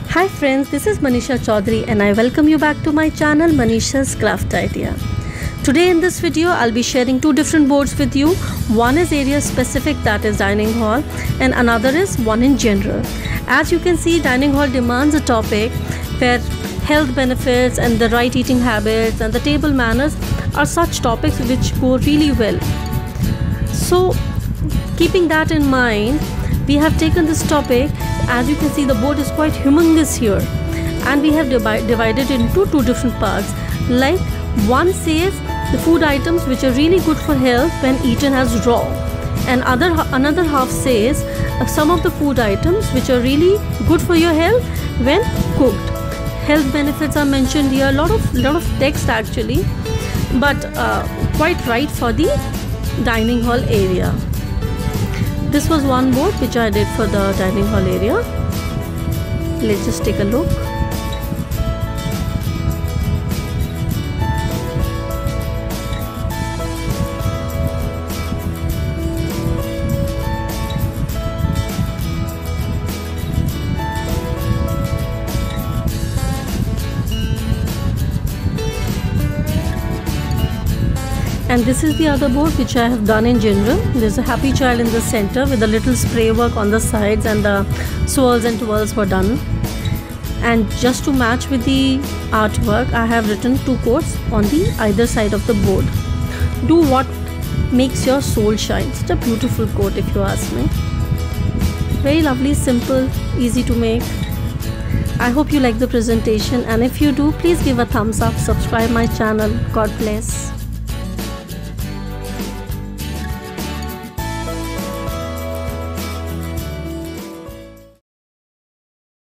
Hi friends, this is Manisha Chaudhary and I welcome you back to my channel Manisha's Craft Idea. Today in this video I'll be sharing two different boards with you. One is area specific, that is dining hall, and another is one in general. As you can see, dining hall demands a topic where health benefits and the right eating habits and the table manners are such topics which go really well. So keeping that in mind, we have taken this topic. As you can see, the board is quite humongous here, and we have divided into two different parts. Like, one says the food items which are really good for health when eaten as raw, and another half says some of the food items which are really good for your health when cooked. Health benefits are mentioned here, lot of text actually, but quite right for the dining hall area. This was one board which I did for the dining hall area. Let's just take a look. And this is the other board which I have done in general. There's a happy child in the center with a little spray work on the sides, and the swirls and twirls were done. And just to match with the artwork, I have written two quotes on the either side of the board. Do what makes your soul shine. Such a beautiful quote if you ask me. Very lovely, simple, easy to make. I hope you like the presentation, and if you do, please give a thumbs up, subscribe my channel. God bless.